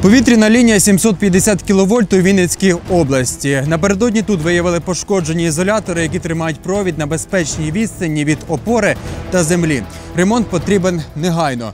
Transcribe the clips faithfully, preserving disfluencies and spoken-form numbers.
Повітряна лінія сімсот п'ятдесят кіловольт у Вінницькій області. Напередодні тут виявили пошкоджені ізолятори, які тримають провід на безпечній відстані від опори та землі. Ремонт потрібен негайно.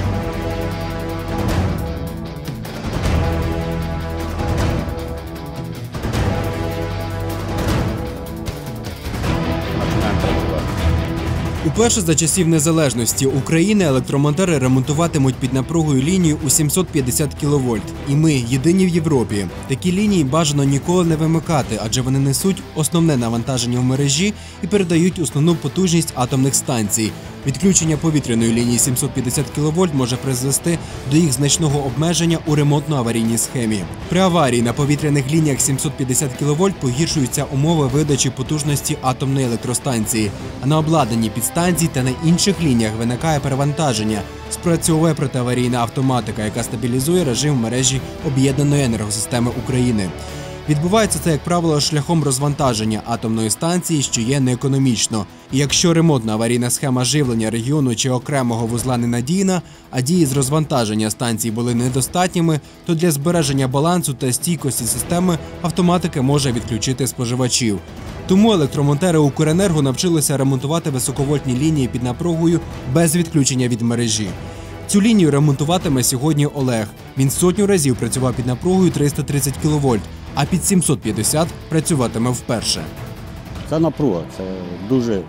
Уперше за часів незалежності України електромонтери ремонтуватимуть під напругою лінію у сімсот п'ятдесят кіловольт. І ми єдині в Європі. Такі лінії бажано ніколи не вимикати, адже вони несуть основне навантаження в мережі і передають основну потужність атомних станцій. Відключення повітряної лінії сімсот п'ятдесят кіловольт може призвести до їх значного обмеження у ремонтно-аварійній схемі. При аварії на повітряних лініях сімсот п'ятдесят кіловольт погіршуються умови видачі потужності атомної електростанції, а на обладнанні підстанцій та на інших лініях виникає перевантаження. Спрацьовує протиаварійна автоматика, яка стабілізує режим мережі об'єднаної енергосистеми України. Відбувається це, як правило, шляхом розвантаження атомної станції, що є неекономічно. І якщо ремонтна аварійна схема живлення регіону чи окремого вузла ненадійна, а дії з розвантаження станцій були недостатніми, то для збереження балансу та стійкості системи автоматика може відключити споживачів. Тому електромонтери Укренерго навчилися ремонтувати високовольтні лінії під напругою без відключення від мережі. Цю лінію ремонтуватиме сьогодні Олег. Він сотню разів працював під напругою триста тридцять кіловольт, а під сімсот п'ятдесят працюватиме вперше. Це напруга, це дуже,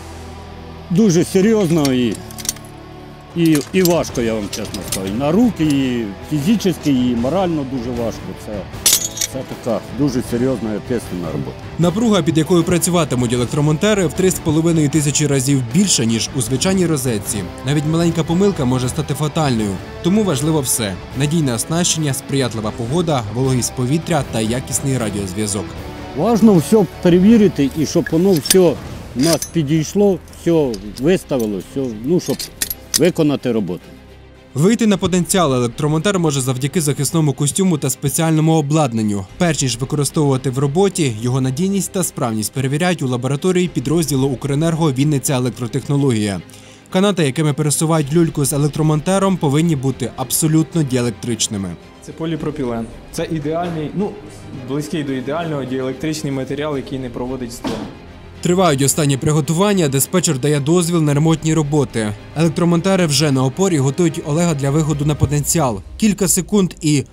дуже серйозно і, і, і важко, я вам чесно скажу. На руки, і фізично, і морально дуже важко. Це, це така дуже серйозна і ответственна робота. Напруга, під якою працюватимуть електромонтери, в три з половиною тисячі разів більше, ніж у звичайній розетці. Навіть маленька помилка може стати фатальною. Тому важливо все – надійне оснащення, сприятлива погода, вологість повітря та якісний радіозв'язок. Важливо все перевірити і щоб воно все у нас підійшло, все виставило, все, ну, щоб виконати роботу. Вийти на потенціал електромонтер може завдяки захисному костюму та спеціальному обладнанню. Перш ніж використовувати в роботі, його надійність та справність перевіряють у лабораторії підрозділу Укренерго «Вінниця електротехнологія». Канати, якими пересувають люльку з електромонтером, повинні бути абсолютно діелектричними. Це поліпропілен. Це ідеальний, ну, близький до ідеального діелектричний матеріал, який не проводить струм. Тривають останні приготування, диспетчер дає дозвіл на ремонтні роботи. Електромонтери вже на опорі готують Олега для виходу на потенціал. Кілька секунд і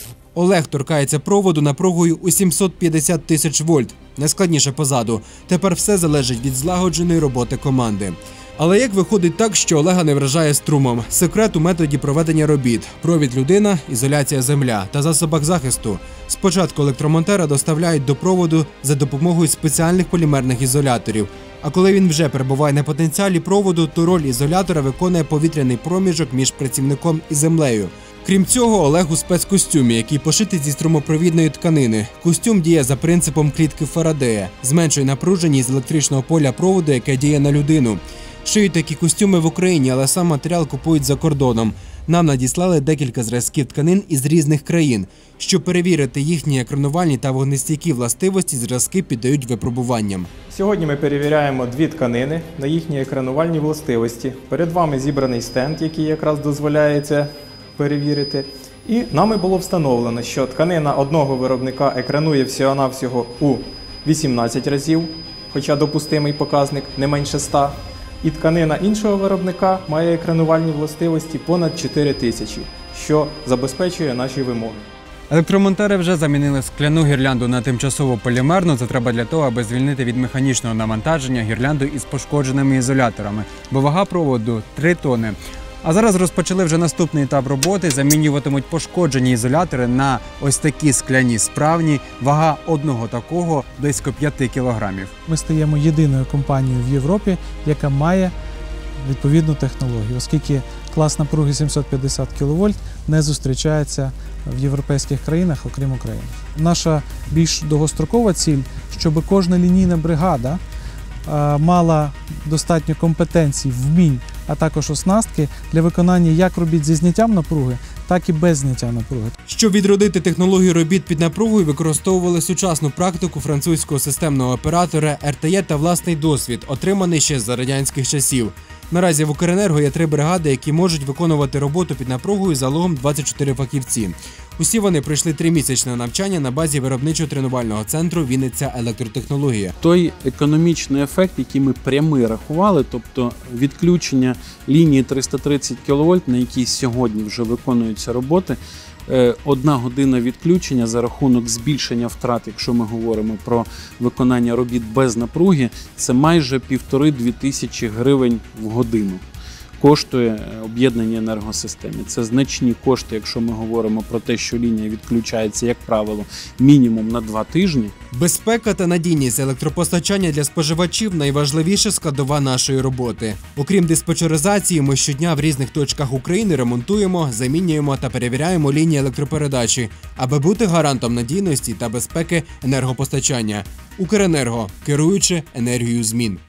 Олег торкається проводу напругою у сімсот п'ятдесят тисяч вольт. Найскладніше позаду. Тепер все залежить від злагодженої роботи команди. Але як виходить так, що Олега не вражає струмом? Секрет у методі проведення робіт. Провід людина, ізоляція земля та засобах захисту. Спочатку електромонтера доставляють до проводу за допомогою спеціальних полімерних ізоляторів. А коли він вже перебуває на потенціалі проводу, то роль ізолятора виконує повітряний проміжок між працівником і землею. Крім цього, Олег у спецкостюмі, який пошитий зі струмопровідної тканини. Костюм діє за принципом клітки Фарадея, зменшує напруженість з електричного поля проводу, яке діє на людину. Шиють такі костюми в Україні, але сам матеріал купують за кордоном. Нам надіслали декілька зразків тканин із різних країн. Щоб перевірити їхні екранувальні та вогнестійкі властивості, зразки піддають випробуванням. Сьогодні ми перевіряємо дві тканини на їхні екранувальні властивості. Перед вами зібраний стенд, який якраз дозволяє це перевірити. І нами було встановлено, що тканина одного виробника екранує всього-навсього у вісімнадцять разів, хоча допустимий показник не менше ста. І тканина іншого виробника має екранувальні властивості понад чотири тисячі, що забезпечує наші вимоги. Електромонтери вже замінили скляну гірлянду на тимчасово полімерну. Це треба для того, аби звільнити від механічного навантаження гірлянду із пошкодженими ізоляторами, бо вага проводу – три тони. А зараз розпочали вже наступний етап роботи. Замінюватимуть пошкоджені ізолятори на ось такі скляні справні. Вага одного такого – близько п'яти кілограмів. Ми стаємо єдиною компанією в Європі, яка має відповідну технологію, оскільки клас напруги сімсот п'ятдесят кіловольт не зустрічається в європейських країнах, окрім України. Наша більш довгострокова ціль, щоб кожна лінійна бригада мала достатньо компетенцій, вмінь, а також оснастки для виконання як робіт зі зняттям напруги, так і без зняття напруги. Щоб відродити технологію робіт під напругою, використовували сучасну практику французького системного оператора ер те є та власний досвід, отриманий ще за радянських часів. Наразі в Укренерго є три бригади, які можуть виконувати роботу під напругою залогом двадцять чотири фахівці. Усі вони пройшли тримісячне навчання на базі виробничо-тренувального центру «Вінниця електротехнологія». Той економічний ефект, який ми прямо рахували, тобто відключення лінії триста тридцять кіловольт, на якій сьогодні вже виконуються роботи, одна година відключення за рахунок збільшення втрат, якщо ми говоримо про виконання робіт без напруги, це майже півтори-дві тисячі гривень в годину. Коштує об'єднання енергосистеми. Це значні кошти, якщо ми говоримо про те, що лінія відключається, як правило, мінімум на два тижні. Безпека та надійність електропостачання для споживачів – найважливіша складова нашої роботи. Окрім диспетчеризації, ми щодня в різних точках України ремонтуємо, замінюємо та перевіряємо лінії електропередачі, аби бути гарантом надійності та безпеки енергопостачання. Укренерго – керуючи енергією змін.